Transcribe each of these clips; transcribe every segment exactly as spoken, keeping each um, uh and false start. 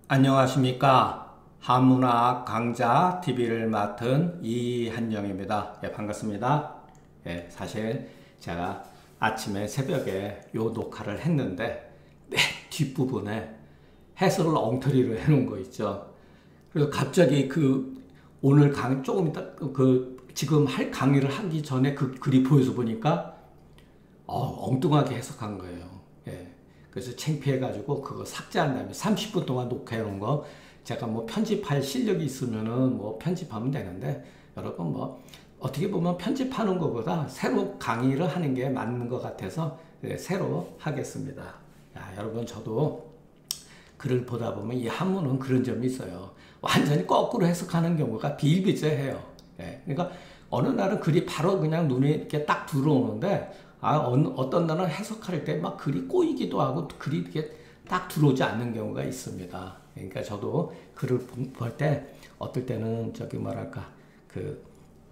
안녕하십니까. 한문학 강좌 티비를 맡은 이한영입니다. 예, 반갑습니다. 예, 사실 제가 아침에 새벽에 요 녹화를 했는데 맨 뒷부분에 해설을 엉터리로 해놓은 거 있죠. 그래서 갑자기 그 오늘 강 조금 이따 그 지금 할 강의를 하기 전에 그 글이 보여서 보니까 어, 엉뚱하게 해석한 거예요. 예. 그래서 창피해가지고 그거 삭제한 다음에 삼십 분 동안 녹화해놓은 거 제가 뭐 편집할 실력이 있으면은 뭐 편집하면 되는데, 여러분 뭐 어떻게 보면 편집하는 것보다 새로 강의를 하는 게 맞는 것 같아서 네, 새로 하겠습니다. 야, 여러분 저도 글을 보다 보면 이 한문은 그런 점이 있어요. 완전히 거꾸로 해석하는 경우가 비일비재해요. 예. 그러니까 어느 날은 글이 바로 그냥 눈에 이렇게 딱 들어오는데, 아, 어떤 날은 해석할 때 막 글이 꼬이기도 하고 글이 이렇게 딱 들어오지 않는 경우가 있습니다. 그러니까 저도 글을 볼 때 어떨 때는 저기 뭐랄까 그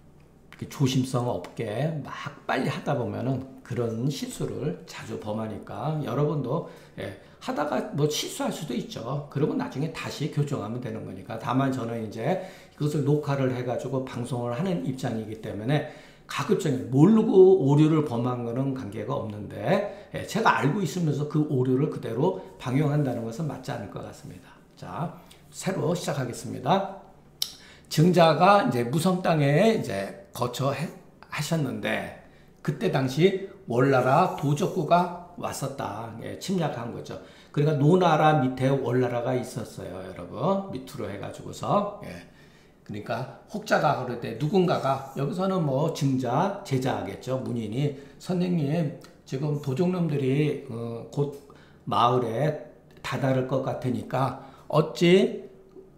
조심성 없게 막 빨리 하다 보면은 그런 실수를 자주 범하니까 여러분도 예, 하다가 뭐 실수할 수도 있죠. 그러면 나중에 다시 교정하면 되는 거니까. 다만 저는 이제 이것을 녹화를 해가지고 방송을 하는 입장이기 때문에 가급적이 모르고 오류를 범한 거는 관계가 없는데, 예, 제가 알고 있으면서 그 오류를 그대로 방용한다는 것은 맞지 않을 것 같습니다. 자, 새로 시작하겠습니다. 증자가 이제 무성 땅에 이제 거처 해, 하셨는데, 그때 당시 월나라 도적구가 왔었다. 예, 침략한 거죠. 그러니까 노나라 밑에 월나라가 있었어요, 여러분. 밑으로 해가지고서. 예. 그러니까 혹자가 그럴 때 누군가가, 여기서는 뭐 증자, 제자겠죠. 문인이 선생님 지금 도적놈들이 어, 곧 마을에 다다를 것 같으니까 어찌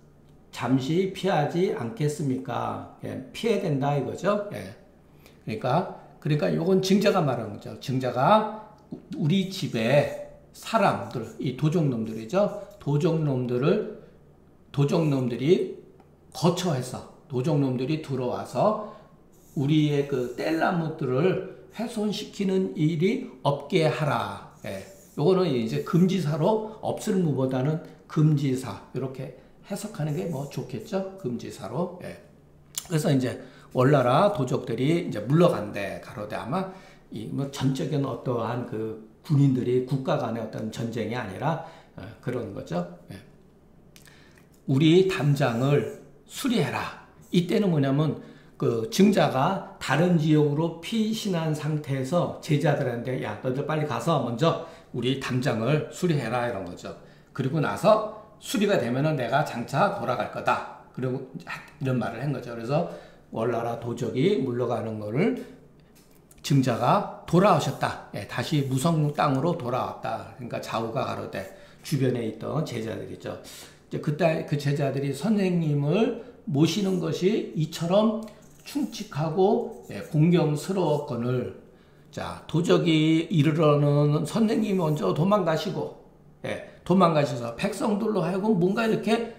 잠시 피하지 않겠습니까? 예, 피해야 된다 이거죠. 예. 그러니까 그러니까 요건 증자가 말하는 거죠. 증자가 우리 집에 사람들, 이 도적놈들이죠. 도적놈들을 도적놈들이 거처해서 도적놈들이 들어와서 우리의 그 뗄나무들을 훼손시키는 일이 없게 하라. 예. 요거는 이제 금지사로 없을 무보다는 금지사 이렇게 해석하는 게 뭐 좋겠죠. 금지사로. 예. 그래서 이제 월나라 도적들이 이제 물러간대. 가로대 아마 이 뭐 전적인 어떠한 그 군인들이 국가 간의 어떤 전쟁이 아니라 어, 그런 거죠. 예. 우리 담장을 수리해라. 이때는 뭐냐면 그 증자가 다른 지역으로 피신한 상태에서 제자들한테 야 너희들 빨리 가서 먼저 우리 담장을 수리해라 이런 거죠. 그리고 나서 수리가 되면은 내가 장차 돌아갈 거다. 그리고 이런 말을 한 거죠. 그래서 월나라 도적이 물러가는 거를 증자가 돌아오셨다. 예, 다시 무성 땅으로 돌아왔다. 그러니까 좌우가 가로되 주변에 있던 제자들이죠. 그때 그 제자들이 선생님을 모시는 것이 이처럼 충직하고 예, 공경스러웠거늘, 자 도적이 이르러는 선생님이 먼저 도망가시고, 예, 도망가셔서 백성들로 하여금 뭔가 이렇게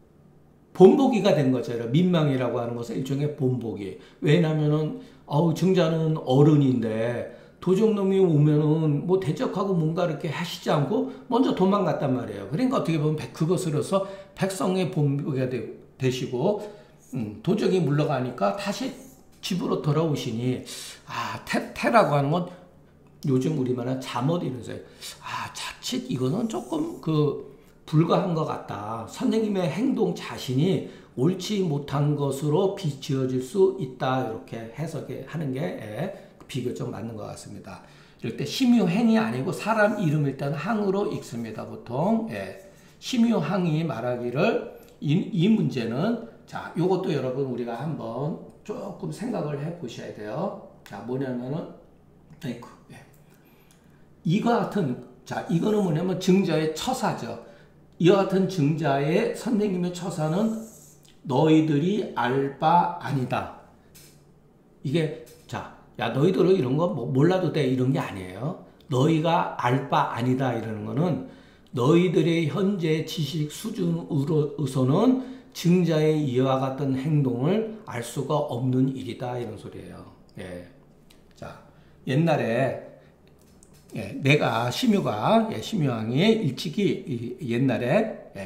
본보기가 된 거죠. 민망이라고 하는 것은 일종의 본보기. 왜냐하면은 어우 증자는 어른인데 도적놈이 오면은 뭐 대적하고 뭔가 이렇게 하시지 않고 먼저 도망갔단 말이에요. 그러니까 어떻게 보면 그것으로서 백성의 본보기가 되, 되시고 음, 도적이 물러가니까 다시 집으로 돌아오시니, 아 태, 태라고 하는 건 요즘 우리말은 잠옷 이러세요. 아 자칫 이거는 조금 그 불가한 것 같다. 선생님의 행동 자신이 옳지 못한 것으로 비지어질 수 있다. 이렇게 해석하는 게 예, 비교적 맞는 것 같습니다. 이럴 때 심유행이 아니고 사람 이름일 때는 항으로 읽습니다. 보통. 예. 심유항이 말하기를 이, 이 문제는, 자 요것도 여러분 우리가 한번 조금 생각을 해 보셔야 돼요. 자 뭐냐면은 아이고, 예. 이와 같은, 자 이거는 뭐냐면 증자의 처사죠. 이와 같은 증자의 선생님의 처사는 너희들이 알 바 아니다. 이게 자, 야 너희들은 이런 거 뭐 몰라도 돼 이런 게 아니에요. 너희가 알 바 아니다 이러는 거는 너희들의 현재 지식 수준으로서는 증자의 이와 같은 행동을 알 수가 없는 일이다 이런 소리예요. 예. 자 옛날에 예, 내가 심유가 예, 심유왕이 일찍이 옛날에 예,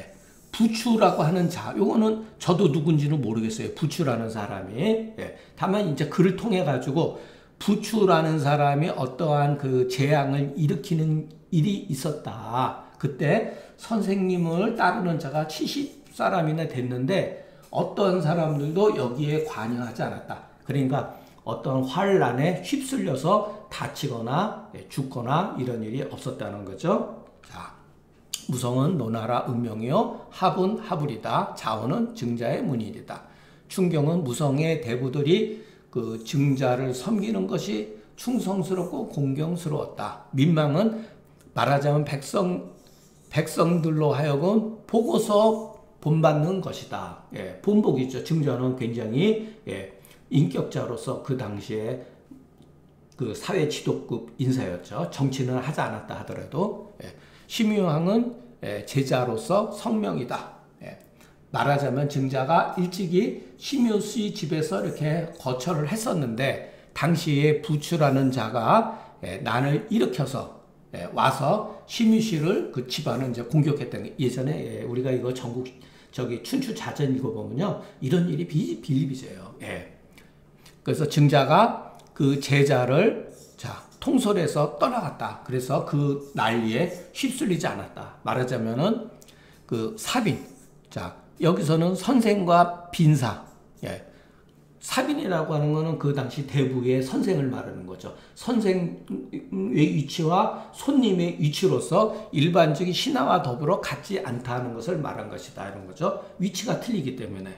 부추라고 하는 자, 요거는 저도 누군지는 모르겠어요. 부추라는 사람이. 예. 다만 이제 그를 통해 가지고 부추라는 사람이 어떠한 그 재앙을 일으키는 일이 있었다. 그때 선생님을 따르는 자가 칠십 사람이나 됐는데 어떤 사람들도 여기에 관여하지 않았다. 그러니까 어떤 환란에 휩쓸려서 다치거나 죽거나 이런 일이 없었다는 거죠. 자, 무성은 노나라 음명이요, 합은 하불이다. 자원은 증자의 문일이다. 충경은 무성의 대부들이 그 증자를 섬기는 것이 충성스럽고 공경스러웠다. 민망은 말하자면 백성 백성들로 하여금 보고서 본받는 것이다. 예, 본복이죠. 증자는 굉장히 예, 인격자로서 그 당시에 그 사회 지도급 인사였죠. 정치는 하지 않았다 하더라도. 예, 심유왕은 예, 제자로서 성명이다. 예, 말하자면 증자가 일찍이 심유씨 집에서 이렇게 거처를 했었는데 당시에 부추라는 자가 예, 난을 일으켜서 예, 와서 심유씨를 그 집안을 이제 공격했던 게 예전에 예, 우리가 이거 전국 저기 춘추 자전 읽어보면요 이런 일이 비, 비일비재요. 예. 그래서 증자가 그 제자를 자 통솔해서 떠나갔다. 그래서 그 난리에 휩쓸리지 않았다. 말하자면은 그 사빈. 자 여기서는 선생과 빈사. 예. 사빈이라고 하는 것은 그 당시 대부의 선생을 말하는 거죠. 선생의 위치와 손님의 위치로서 일반적인 신하와 더불어 같지 않다는 것을 말한 것이다. 이런 거죠. 위치가 틀리기 때문에.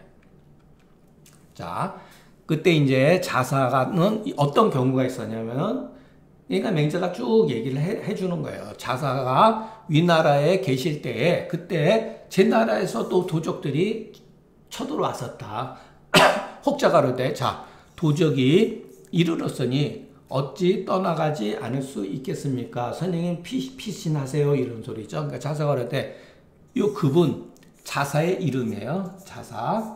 자, 그때 이제 자사가는 어떤 경우가 있었냐면, 그러니까 맹자가 쭉 얘기를 해, 해주는 거예요. 자사가 위나라에 계실 때에, 그때 제 나라에서 또 도적들이 쳐들어왔었다. 혹자가 그러되 자 도적이 이르렀으니 어찌 떠나가지 않을 수 있겠습니까? 선생님 피, 피신하세요 이런 소리죠. 그러니까 자사가 그러되 요 그분 자사의 이름이에요. 자사.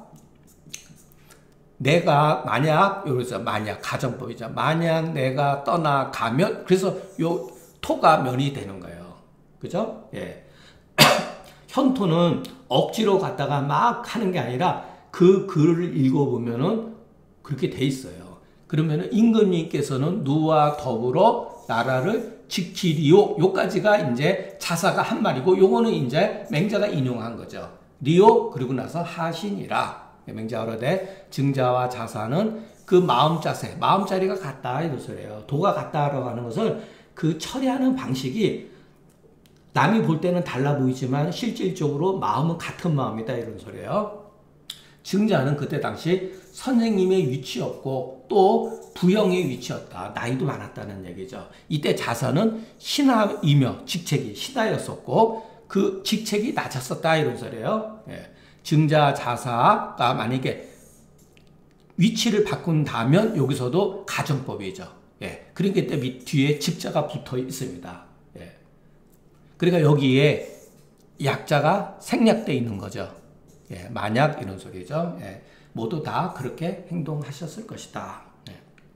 내가 만약 여기서 만약 가정법이죠. 만약 내가 떠나가면 그래서 요 토가 면이 되는 거예요. 그죠? 예. 현토는 억지로 갔다가 막 하는 게 아니라 그 글을 읽어보면은 그렇게 돼 있어요. 그러면은 임금님께서는 누와 더불어 나라를 지키리오. 요까지가 이제 자사가 한 말이고 요거는 이제 맹자가 인용한 거죠. 리오 그리고 나서 하신이라. 맹자가 그러되 증자와 자사는 그 마음 자세, 마음 자리가 같다 이런 소리예요. 도가 같다라고 하는 것을 그 처리하는 방식이 남이 볼 때는 달라 보이지만 실질적으로 마음은 같은 마음이다 이런 소리예요. 증자는 그때 당시 선생님의 위치였고 또 부형의 위치였다. 나이도 많았다는 얘기죠. 이때 자사는 신하이며 직책이 신하였었고 그 직책이 낮았었다 이런 소리예요. 예. 증자 자사가 만약에 위치를 바꾼다면 여기서도 가정법이죠. 예. 그러니까 이때 밑 뒤에 직자가 붙어 있습니다. 예. 그러니까 여기에 약자가 생략되어 있는 거죠. 예, 만약 이런 소리죠. 예, 모두 다 그렇게 행동하셨을 것이다. 예.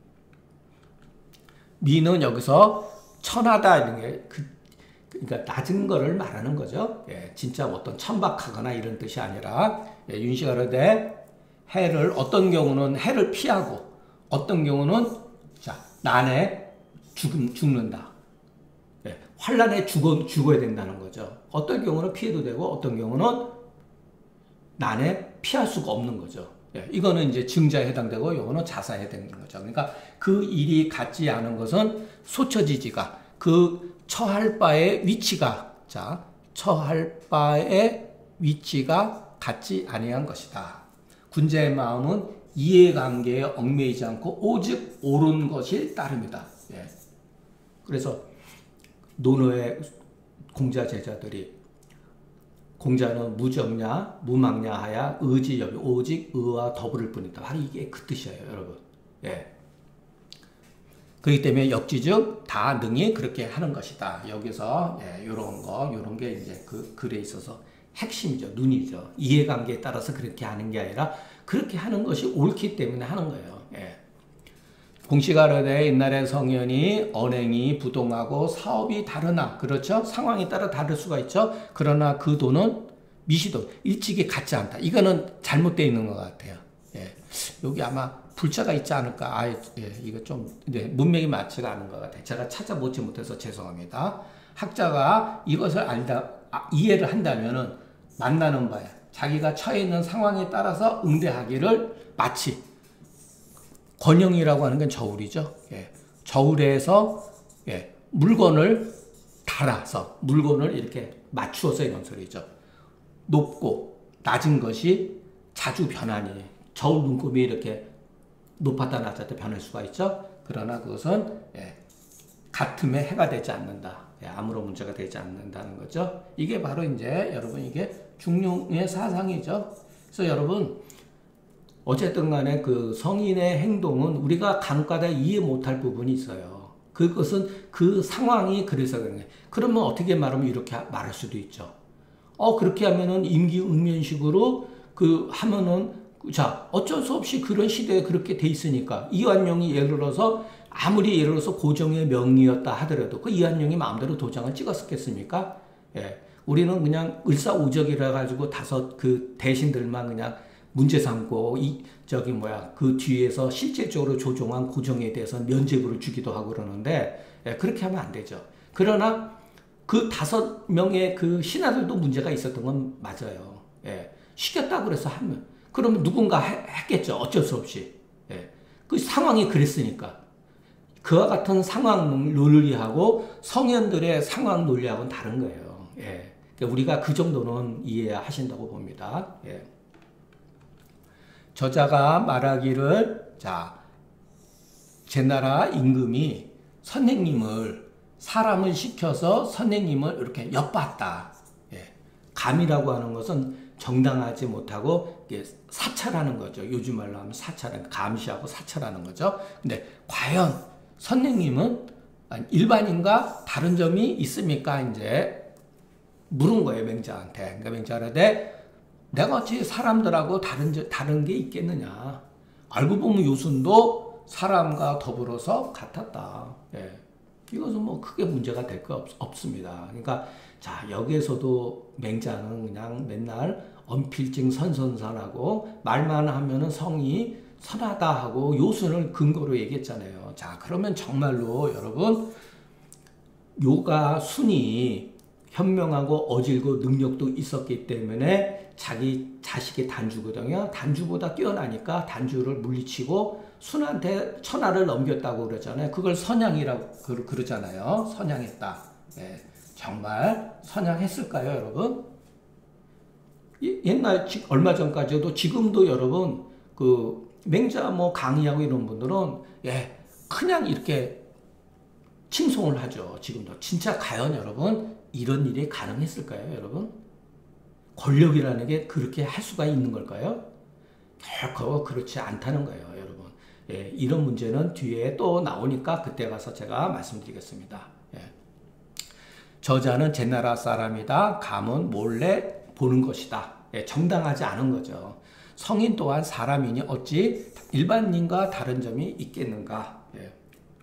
미는 여기서 천하다 이런 게 그, 그러니까 낮은 거를 말하는 거죠. 예, 진짜 어떤 천박하거나 이런 뜻이 아니라 예, 윤씨가 그러되 해를 어떤 경우는 해를 피하고 어떤 경우는 자 난에 죽, 죽는다. 예, 환란에 죽어, 죽어야 된다는 거죠. 어떤 경우는 피해도 되고 어떤 경우는 난에 피할 수가 없는 거죠. 예, 이거는 이제 증자에 해당되고 이거는 자사에 해당되는 거죠. 그러니까 그 일이 같지 않은 것은 소처지지가 그 처할 바의 위치가 자 처할 바의 위치가 같지 아니한 것이다. 군자의 마음은 이해관계에 얽매이지 않고 오직 옳은 것이 따릅니다. 예. 그래서 논어의 공자 제자들이 공자는 무정냐, 무망냐하야 의지여비 오직 의와 더불을 뿐이다. 바로 이게 그 뜻이에요, 여러분. 예. 그렇기 때문에 역지즉 다 능히 그렇게 하는 것이다. 여기서 예, 요런 거, 요런 게 이제 그 글에 있어서 핵심이죠, 눈이죠. 이해관계에 따라서 그렇게 하는 게 아니라 그렇게 하는 것이 옳기 때문에 하는 거예요. 예. 공시가 그러되 옛날에 성현이 언행이 부동하고 사업이 다르나 그렇죠? 상황에 따라 다를 수가 있죠. 그러나 그 도는 미시도 일찍이 같지 않다. 이거는 잘못되어 있는 것 같아요. 예. 여기 아마 불자가 있지 않을까. 아, 예, 이거 좀 네, 문맥이 맞지가 않은 것 같아요. 제가 찾아보지 못해서 죄송합니다. 학자가 이것을 알다 아, 이해를 한다면은 만나는 바에 자기가 처해 있는 상황에 따라서 응대하기를 마치 권영이라고 하는 건 저울이죠. 예. 저울에서 예, 물건을 달아서 물건을 이렇게 맞추어서 이런 소리죠. 높고 낮은 것이 자주 변하니 저울 눈곱이 이렇게 높았다 낮았다 변할 수가 있죠. 그러나 그것은 예, 같음에 해가 되지 않는다. 예, 아무런 문제가 되지 않는다는 거죠. 이게 바로 이제 여러분 이게 중용의 사상이죠. 그래서 여러분 어쨌든 간에 그 성인의 행동은 우리가 간과다 이해 못할 부분이 있어요. 그것은 그 상황이 그래서 그런 거예요. 그러면 어떻게 말하면 이렇게 말할 수도 있죠. 어, 그렇게 하면은 임기응변식으로 그 하면은 자, 어쩔 수 없이 그런 시대에 그렇게 돼 있으니까 이완용이 예를 들어서 아무리 예를 들어서 고종의 명의였다 하더라도 그 이완용이 마음대로 도장을 찍었었겠습니까? 예. 우리는 그냥 을사오적이라 가지고 다섯 그 대신들만 그냥 문제 삼고 이 저기 뭐야 그 뒤에서 실질적으로 조종한 고종에 대해서 면죄부를 주기도 하고 그러는데 예, 그렇게 하면 안 되죠. 그러나 그 다섯 명의 그 신하들도 문제가 있었던 건 맞아요. 예, 시켰다고 그래서 하면 그러면 누군가 해, 했겠죠. 어쩔 수 없이. 예, 그 상황이 그랬으니까. 그와 같은 상황 논리하고 성현들의 상황 논리하고는 다른 거예요. 예, 그러니까 우리가 그 정도는 이해하신다고 봅니다. 예. 저자가 말하기를 자 제나라 임금이 선생님을 사람을 시켜서 선생님을 이렇게 엿봤다. 예. 감이라고 하는 것은 정당하지 못하고 사찰하는 거죠. 요즘 말로 하면 사찰은 감시하고 사찰하는 거죠. 근데 과연 선생님은 일반인과 다른 점이 있습니까? 이제 물은 거예요, 맹자한테. 그러니까 맹자가 그러되 내가 어찌 사람들하고 다른, 다른 게 있겠느냐. 알고 보면 요순도 사람과 더불어서 같았다. 예. 이것은 뭐 크게 문제가 될 거 없습니다. 그러니까, 자, 여기에서도 맹자는 그냥 맨날 언필증 선선선하고 말만 하면은 성이 선하다 하고 요순을 근거로 얘기했잖아요. 자, 그러면 정말로 여러분, 요가 순이 현명하고 어질고 능력도 있었기 때문에 자기 자식의 단주거든요. 단주보다 뛰어나니까 단주를 물리치고 순한테 천하를 넘겼다고 그러잖아요. 그걸 선양이라고 그러잖아요. 선양했다. 네, 정말 선양했을까요, 여러분? 옛날 얼마 전까지도 지금도 여러분 그 맹자 뭐 강의하고 이런 분들은 예 그냥 이렇게 칭송을 하죠. 지금도 진짜 과연 여러분 이런 일이 가능했을까요, 여러분? 권력이라는 게 그렇게 할 수가 있는 걸까요? 결코 그렇지 않다는 거예요, 여러분. 예, 이런 문제는 뒤에 또 나오니까 그때 가서 제가 말씀드리겠습니다. 예. 저자는 제나라 사람이다. 감은 몰래 보는 것이다. 예, 정당하지 않은 거죠. 성인 또한 사람이니 어찌 일반인과 다른 점이 있겠는가? 예.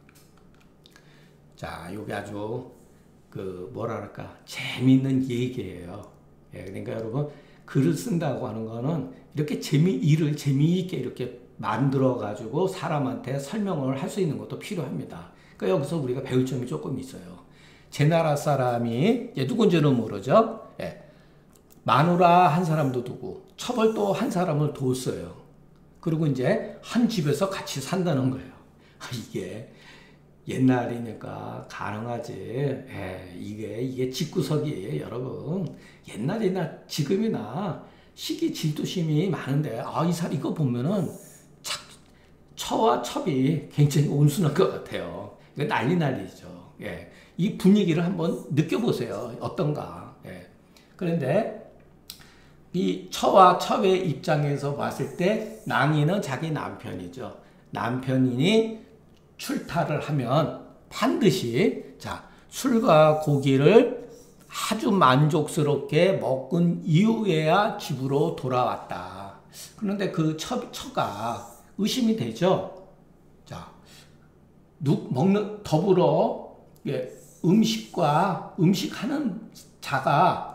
자, 요게 아주 그 뭐랄까 재미있는 얘기예요. 예, 그러니까 여러분 글을 쓴다고 하는 거는 이렇게 재미 일을 재미있게 이렇게 만들어 가지고 사람한테 설명을 할 수 있는 것도 필요합니다. 그러니까 여기서 우리가 배울 점이 조금 있어요. 제나라 사람이 예, 누군지는 모르죠. 예, 마누라 한 사람도 두고 처벌도 한 사람을 뒀어요. 그리고 이제 한 집에서 같이 산다는 거예요. 이게 옛날이니까 가능하지. 예, 이게 이게 집구석이에요, 여러분. 옛날이나 지금이나 시기 질투심이 많은데 아, 이 사람 이거 보면은 착, 처와 첩이 굉장히 온순한 것 같아요. 이거 난리 난리죠. 예, 이 분위기를 한번 느껴보세요. 어떤가. 예. 그런데 이 처와 첩의 입장에서 봤을 때 낭인은 자기 남편이죠. 남편이니 출타를 하면 반드시 자 술과 고기를 아주 만족스럽게 먹은 이후에야 집으로 돌아왔다. 그런데 그 처, 처가 의심이 되죠. 자, 누, 먹는 더불어 예, 음식과 음식하는 자가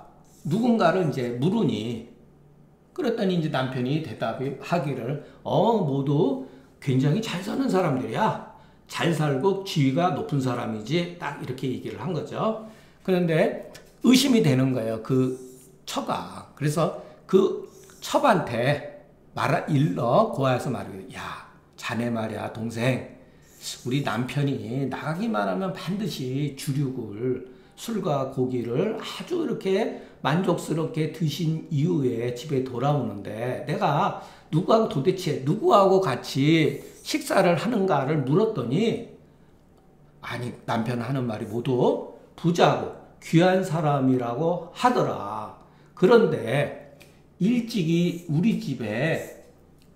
누군가를 이제 물으니, 그랬더니 이제 남편이 대답이 하기를, 어, 모두 굉장히 잘 사는 사람들이야. 잘 살고 지위가 높은 사람이지. 딱 이렇게 얘기를 한 거죠. 그런데 의심이 되는 거예요. 그 처가. 그래서 그 첩한테 말아, 일러 고아에서 말해요. 야, 자네 말이야, 동생. 우리 남편이 나가기만 하면 반드시 주륙을, 술과 고기를 아주 이렇게 만족스럽게 드신 이후에 집에 돌아오는데, 내가 누구하고 도대체 누구하고 같이 식사를 하는가를 물었더니, 아니, 남편 하는 말이 모두 부자고 귀한 사람이라고 하더라. 그런데 일찍이 우리 집에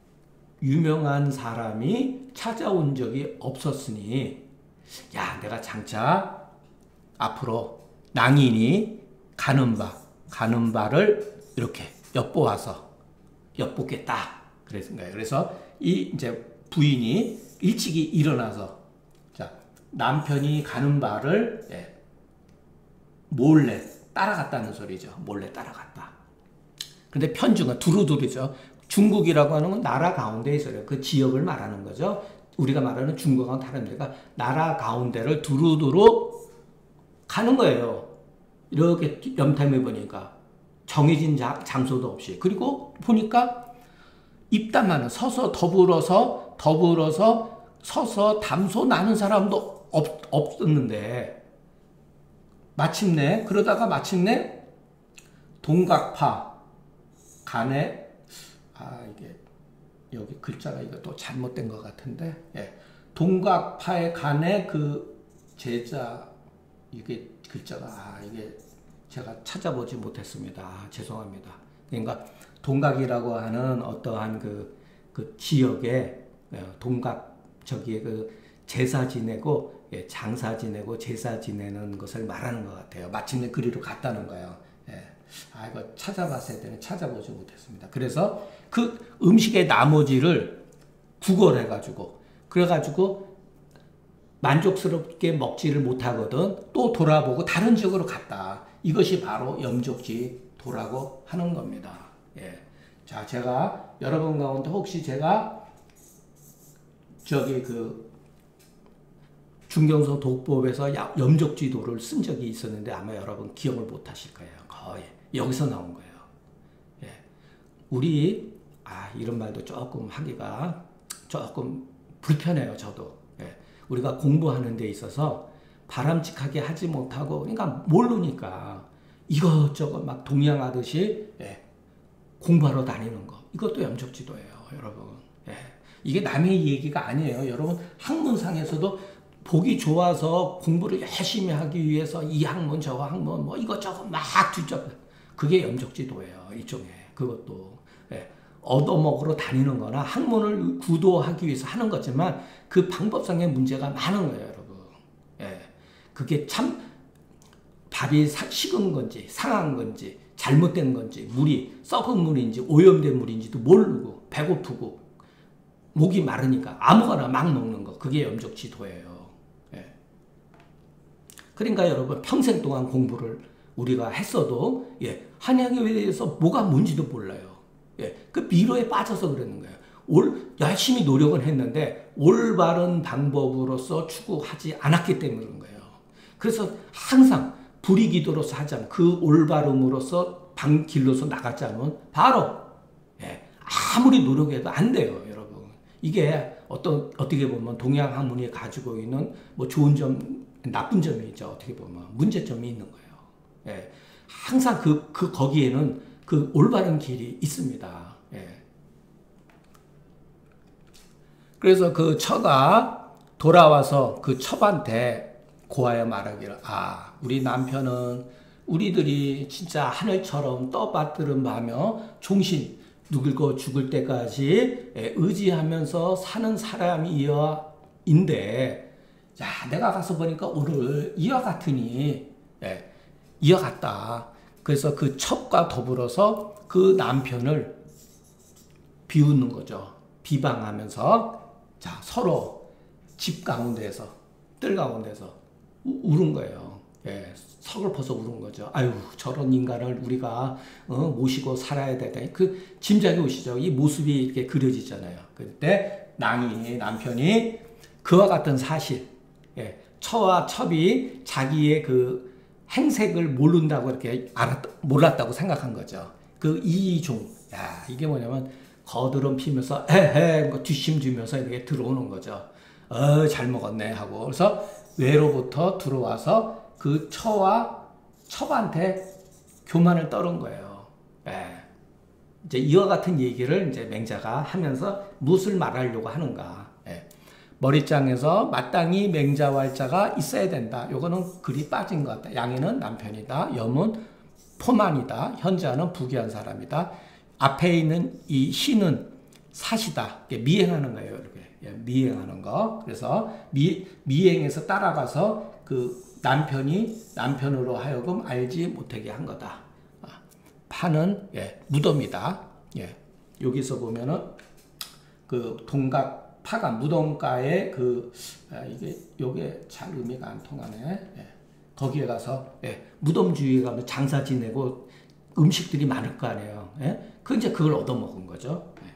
유명한 사람이 찾아온 적이 없었으니, 야, 내가 장차 앞으로 낭인이 가는 바, 가는 바를 이렇게 엿보아서 엿보겠다. 그랬은 거예요. 그래서 이 이제 부인이 일찍이 일어나서, 자, 남편이 가는 바를, 예, 몰래 따라갔다는 소리죠. 몰래 따라갔다. 근데 편중은 두루두루죠. 중국이라고 하는 건 나라 가운데에 있어요. 그 지역을 말하는 거죠. 우리가 말하는 중국하고는 다른 데가 나라 가운데를 두루두루 가는 거예요. 이렇게 염탐해 보니까 정해진 자, 장소도 없이. 그리고 보니까 입담하는, 서서 더불어서 더불어서 서서 담소 나는 사람도 없, 없었는데, 마침내 그러다가 마침내 동각파 간에, 아, 이게 여기 글자가 이거 또 잘못된 것 같은데, 예, 동각파의 간에 그 제자, 이게 글자가, 아, 이게 제가 찾아보지 못했습니다. 아, 죄송합니다. 그러니까 동각이라고 하는 어떠한 그, 그 지역에 동각, 저기에 그 제사 지내고, 예, 장사 지내고 제사 지내는 것을 말하는 것 같아요. 마침내 그리로 갔다는 거예요. 예. 아, 이거 찾아봤어야 되는데 찾아보지 못했습니다. 그래서 그 음식의 나머지를 구걸해가지고, 그래가지고 만족스럽게 먹지를 못하거든 또 돌아보고 다른 지역으로 갔다. 이것이 바로 염족지도라고 하는 겁니다. 예. 자, 제가 여러분 가운데 혹시 제가 저기 그 중경서 독법에서 염족지도를 쓴 적이 있었는데 아마 여러분 기억을 못 하실 거예요. 거의 여기서 나온 거예요. 예. 우리, 아, 이런 말도 조금 하기가 조금 불편해요. 저도. 예. 우리가 공부하는 데 있어서 바람직하게 하지 못하고, 그러니까 모르니까 이것저것 막 동양하듯이, 예, 공부하러 다니는 거, 이것도 염족지도예요, 여러분. 예. 이게 남의 얘기가 아니에요. 여러분, 학문상에서도 보기 좋아서 공부를 열심히 하기 위해서 이 학문 저 학문 뭐 이것저것 막 뒤져, 그게 염족지도예요. 일종의. 그것도, 예, 얻어먹으러 다니는 거나 학문을 구도하기 위해서 하는 거지만 그 방법상의 문제가 많은 거예요, 여러분. 예. 그게 참 밥이 식은 건지 상한 건지 잘못된 건지, 물이 썩은 물인지 오염된 물인지도 모르고, 배고프고 목이 마르니까 아무거나 막 먹는 거, 그게 염족지도예요. 예. 그러니까 여러분, 평생 동안 공부를 우리가 했어도, 예, 한약에 대해서 뭐가 뭔지도 몰라요. 예, 그 미로에 빠져서 그러는 거예요. 올, 열심히 노력은 했는데 올바른 방법으로서 추구하지 않았기 때문에 그런 거예요. 그래서 항상 불이기도로서 하자면, 그 올바름으로서 방 길로서 나가자면 바로, 예, 아무리 노력해도 안 돼요, 여러분. 이게 어떤, 어떻게 보면 동양 학문이 가지고 있는 뭐 좋은 점, 나쁜 점이 있죠. 어떻게 보면 문제점이 있는 거예요. 예, 항상 그, 그 거기에는 그 올바른 길이 있습니다. 예. 그래서 그 처가 돌아와서 그 첩한테 고하여 말하기를, 아, 우리 남편은 우리들이 진짜 하늘처럼 떠받들음하며 종신 늙고 죽을 때까지 의지하면서 사는 사람이여 인데, 야, 내가 가서 보니까 오늘 이와 같으니, 예, 이와 같다. 그래서 그 첩과 더불어서 그 남편을 비웃는 거죠. 비방하면서, 자, 서로 집 가운데에서, 뜰 가운데서 우, 울은 거예요. 예, 서글퍼서 우는 거죠. 아유, 저런 인간을 우리가 어, 모시고 살아야 되다. 그 짐작이 오시죠. 이 모습이 이렇게 그려지잖아요. 그때 낭이, 남편이 그와 같은 사실, 예, 처와 첩이 자기의 그 행색을 모른다고 이렇게 알았, 몰랐다고 생각한 거죠. 그 이중, 야, 이게 뭐냐면 거드름 피면서 에헤 뒷심 주면서 이렇게 들어오는 거죠. 어, 잘 먹었네 하고. 그래서 외로부터 들어와서 그 처와 첩한테 교만을 떨은 거예요. 예. 이제 이와 같은 얘기를 이제 맹자가 하면서 무엇을 말하려고 하는가. 예. 머리장에서 마땅히 맹자왈자가 있어야 된다. 요거는 글이 빠진 것 같다. 양이는 남편이다. 염은 포만이다. 현자는 부귀한 사람이다. 앞에 있는 이 시는 사시다. 미행하는 거예요. 이렇게. 예, 미행하는 거. 그래서 미, 미행해서 따라가서 그 남편이 남편으로 하여금 알지 못하게 한 거다. 아, 파는 예, 무덤이다. 예, 여기서 보면은 그 동각 파가 무덤가에 그 아, 이게 요게 잘 의미가 안 통하네. 예, 거기에 가서 예, 무덤 주위에 가면 장사 지내고 음식들이 많을 거 아니에요. 예? 그 이제 그걸 얻어먹은 거죠. 예.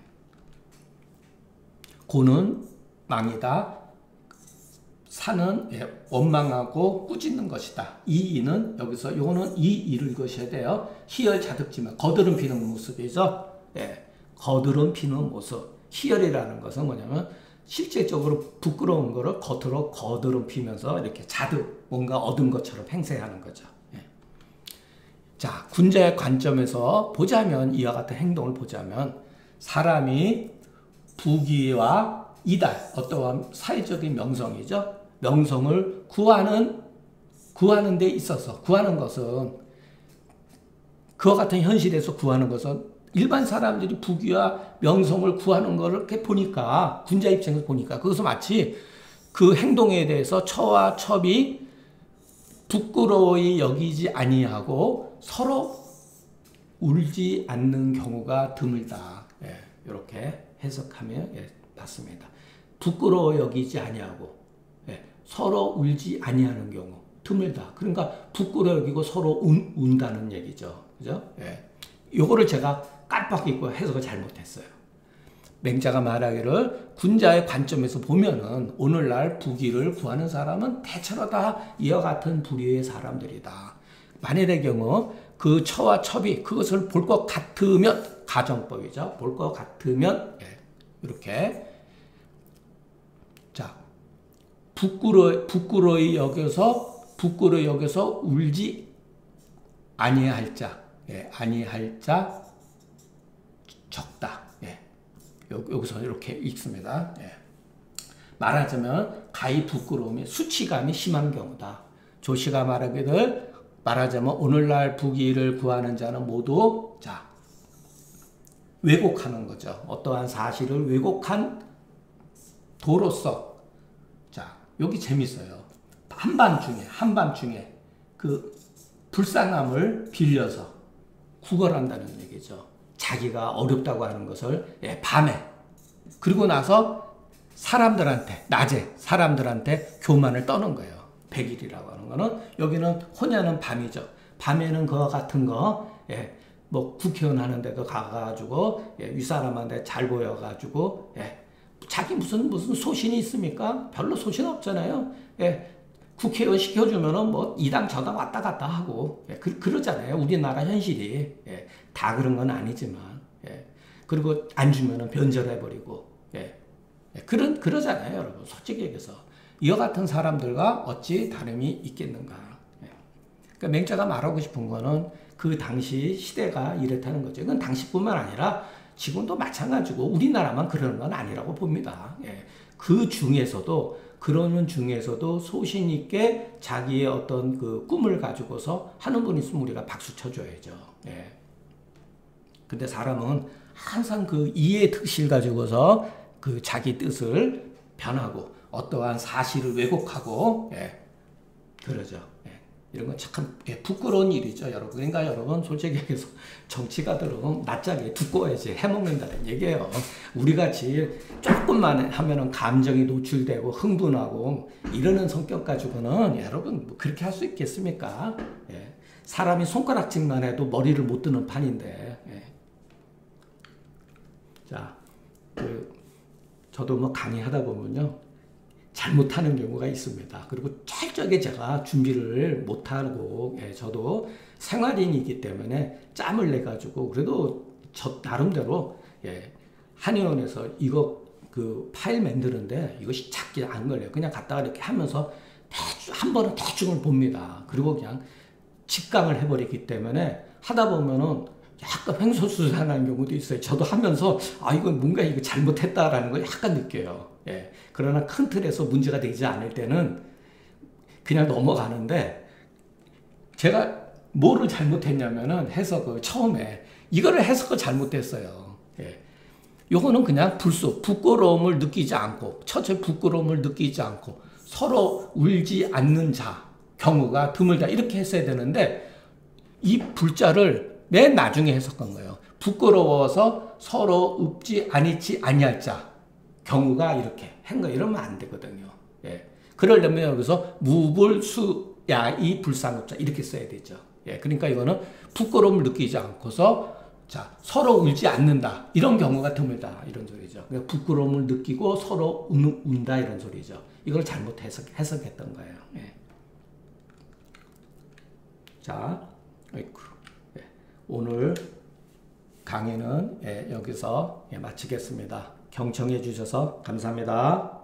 고는 망이다. 사는 예, 원망하고 꾸짖는 것이다. 이 이는 여기서 요거는 이 이를 읽으셔야 돼요. 희열 자득지만 거드름 피는 모습이죠. 예, 거드름 피는 모습. 희열이라는 것은 뭐냐면 실제적으로 부끄러운 거를 겉으로 거드름 피면서 이렇게 자득 뭔가 얻은 것처럼 행세하는 거죠. 예. 자, 군자의 관점에서 보자면 이와 같은 행동을 보자면 사람이 부귀와 이달 어떠한 사회적인 명성이죠. 명성을 구하는 구하는 데 있어서 구하는 것은 그와 같은 현실에서 구하는 것은 일반 사람들이 부귀와 명성을 구하는 것을 이렇게 보니까 군자 입장에서 보니까 그것은 마치 그 행동에 대해서 처와 첩이 부끄러워히 여기지 아니하고 서로 울지 않는 경우가 드물다. 예, 이렇게 해석하면 예, 맞습니다. 부끄러워 여기지 아니하고 예, 서로 울지 아니하는 경우 드물다. 그러니까 부끄러워 여기고 서로 운, 운다는 얘기죠. 그죠? 예. 요거를 제가 깜빡 잊고 해석을 잘못했어요. 맹자가 말하기를 군자의 관점에서 보면은 오늘날 부귀를 구하는 사람은 대체로 다 이와 같은 부류의 사람들이다. 만일의 경우 그 처와 첩이 그것을 볼 것 같으면 가정법이죠. 볼 것 같으면 예, 이렇게 자 부끄러 부끄러이 여겨서 부끄러이 여겨서 울지 아니할 자, 예, 아니할 자 적다. 예, 여기서 이렇게 읽습니다. 예. 말하자면 가히 부끄러움이 수치감이 심한 경우다. 조시가 말하기를 말하자면 오늘날 부귀를 구하는 자는 모두 자 왜곡하는 거죠. 어떠한 사실을 왜곡한 도로서 자 여기 재밌어요. 한밤중에 한밤중에 그 불쌍함을 빌려서 구걸한다는 얘기죠. 자기가 어렵다고 하는 것을 예, 밤에 그리고 나서 사람들한테 낮에 사람들한테 교만을 떠는 거예요. 백일이라고 하는 거는 여기는 혼야는 밤이죠. 밤에는 그와 같은 거 예, 뭐 국회의원 하는데도 가가지고 예, 윗사람한테 잘 보여가지고 예, 자기 무슨 무슨 소신이 있습니까? 별로 소신 없잖아요. 예, 국회의원 시켜주면은 뭐 이당 저당 왔다 갔다 하고 예, 그, 그러잖아요. 우리나라 현실이 예, 다 그런 건 아니지만 예, 그리고 안 주면은 변절해버리고 예, 예, 그런 그러잖아요, 여러분. 솔직히 얘기해서 이와 같은 사람들과 어찌 다름이 있겠는가. 예. 그러니까 맹자가 말하고 싶은 거는 그 당시 시대가 이랬다는 거죠. 이건 당시뿐만 아니라 지금도 마찬가지고 우리나라만 그러는 건 아니라고 봅니다. 예. 그 중에서도 그러는 중에서도 소신 있게 자기의 어떤 그 꿈을 가지고서 하는 분 있으면 우리가 박수 쳐줘야죠. 예. 근데 사람은 항상 그 이해의 특실 가지고서 그 자기 뜻을 변하고 어떠한 사실을 왜곡하고 예. 그러죠. 예. 이런 건 참 부끄러운 일이죠, 여러분. 그러니까 여러분 솔직히 얘기해서 정치가들은 낯짝이 두꺼워야지 해먹는다는 얘기예요. 우리같이 조금만 하면은 감정이 노출되고 흥분하고 이러는 성격 가지고는 여러분 뭐 그렇게 할 수 있겠습니까? 예. 사람이 손가락질만 해도 머리를 못 드는 판인데. 예. 자, 그 저도 뭐 강의하다 보면요. 잘못하는 경우가 있습니다. 그리고 철저하게 제가 준비를 못하고, 예, 저도 생활인이기 때문에 짬을 내가지고, 그래도 저 나름대로, 예, 한의원에서 이거 그 파일 만드는데 이것이 찾기 안 걸려요. 그냥 갖다가 이렇게 하면서 대충, 한 번은 대충을 봅니다. 그리고 그냥 직강을 해버리기 때문에 하다 보면은 약간 횡설수설하는 경우도 있어요. 저도 하면서 아 이건 뭔가 이거 잘못했다라는 걸 약간 느껴요. 예. 그러나 큰 틀에서 문제가 되지 않을 때는 그냥 넘어가는데 제가 뭐를 잘못했냐면은 해석을 처음에 이거를 해석을 잘못했어요. 예. 요거는 그냥 불쑥 부끄러움을 느끼지 않고 첫째 부끄러움을 느끼지 않고 서로 울지 않는 자 경우가 드물다 이렇게 했어야 되는데 이 불자를 맨 나중에 해석한 거예요. 부끄러워서 서로 읍지 아니치 아니할 자 경우가 이렇게 한 거 이러면 안 되거든요. 예. 그러려면 여기서 무불수야이 불상급자 이렇게 써야 되죠. 예. 그러니까 이거는 부끄러움을 느끼지 않고서 자 서로 울지 않는다 이런 경우가 드물다 이런 소리죠. 그러니까 부끄러움을 느끼고 서로 운, 운다 이런 소리죠. 이걸 잘못 해석, 해석했던 거예요. 예. 자, 아이쿠. 예. 오늘 강의는 예, 여기서 예, 마치겠습니다. 경청해 주셔서 감사합니다.